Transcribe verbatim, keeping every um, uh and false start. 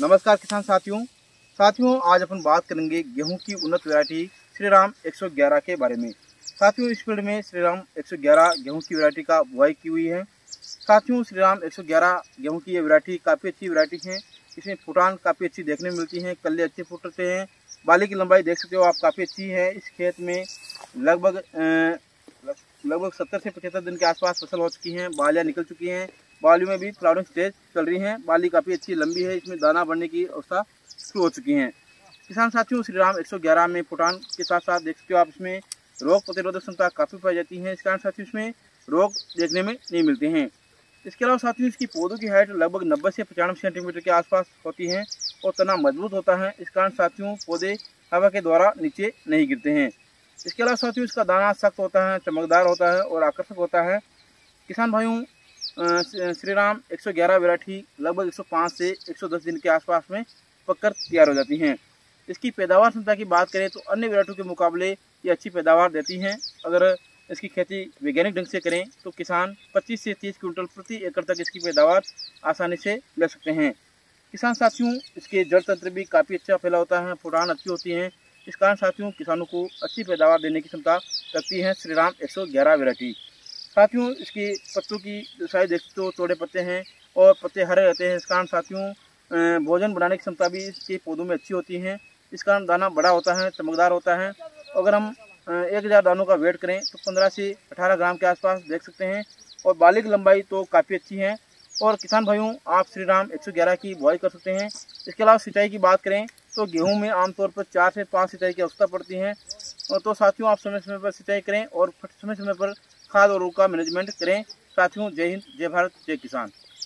नमस्कार किसान साथियों साथियों आज अपन बात करेंगे गेहूं की उन्नत वैरायटी श्रीराम एक सौ ग्यारह के बारे में। साथियों इस फील्ड में श्रीराम एक सौ ग्यारह गेहूं की वैरायटी का बुआई की हुई है। साथियों श्रीराम एक सौ ग्यारह गेहूं की ये वैरायटी काफ़ी अच्छी वैरायटी है। इसमें फुटान काफ़ी अच्छी देखने में मिलती है, कल्ले अच्छे फुटते हैं, बाली की लंबाई देख सकते हो आप काफ़ी अच्छी है। इस खेत में लगभग लगभग सत्तर से पचहत्तर दिन के आसपास फसल हो चुकी हैं, बालियाँ निकल चुकी हैं, बालियों में भी फ्लावरिंग स्टेज चल रही है, बाली काफ़ी अच्छी लंबी है, इसमें दाना बढ़ने की अवस्था शुरू हो चुकी है। किसान साथियों श्रीराम एक सौ ग्यारह में फुटान के साथ साथ देख सकते हो आप इसमें रोग प्रतिरोधक क्षमता काफ़ी पाई जाती है। इस कारण साथियों इसमें रोग देखने में नहीं मिलते हैं। इसके अलावा साथियों इसकी पौधों की हाइट लगभग नब्बे से पचानवे सेंटीमीटर के आसपास होती है और तना मजबूत होता है। इस कारण साथियों पौधे हवा के द्वारा नीचे नहीं गिरते हैं। इसके अलावा साथियों इसका दाना सख्त होता है, चमकदार होता है और आकर्षक होता है। किसान भाइयों श्रीराम एक सौ ग्यारह वैरायटी लगभग एक सौ पाँच से एक सौ दस दिन के आसपास में पककर तैयार हो जाती हैं। इसकी पैदावार क्षमता की बात करें तो अन्य वैरायटियों के मुकाबले ये अच्छी पैदावार देती हैं। अगर इसकी खेती वैज्ञानिक ढंग से करें तो किसान पच्चीस से तीस क्विंटल प्रति एकड़ तक इसकी पैदावार आसानी से ले सकते हैं। किसान साथियों इसके जड़ तंत्र भी काफ़ी अच्छा फैला होता है, फुटान अच्छी होती हैं। इस कारण साथियों किसानों को अच्छी पैदावार देने की क्षमता रखती है श्रीराम एक सौ ग्यारह वैरायटी। साथियों इसके पत्तों की साइज देखते तो चौड़े पत्ते हैं और पत्ते हरे रहते हैं। इस कारण साथियों भोजन बनाने की क्षमता भी इसके पौधों में अच्छी होती है। इस कारण दाना बड़ा होता है, चमकदार होता है। अगर हम एक हज़ार दानों का वेट करें तो पंद्रह से अठारह ग्राम के आसपास देख सकते हैं और बाली की लंबाई तो काफ़ी अच्छी है। और किसान भाइयों आप श्रीराम एक सौ ग्यारह की बुआई कर सकते हैं। इसके अलावा सिंचाई की बात करें तो गेहूं में आमतौर पर चार से पाँच सिंचाई की आवश्यकता पड़ती है। तो साथियों आप समय समय पर सिंचाई करें और समय समय पर खाद और उर्वरक का मैनेजमेंट करें। साथियों जय हिंद, जय भारत, जय किसान।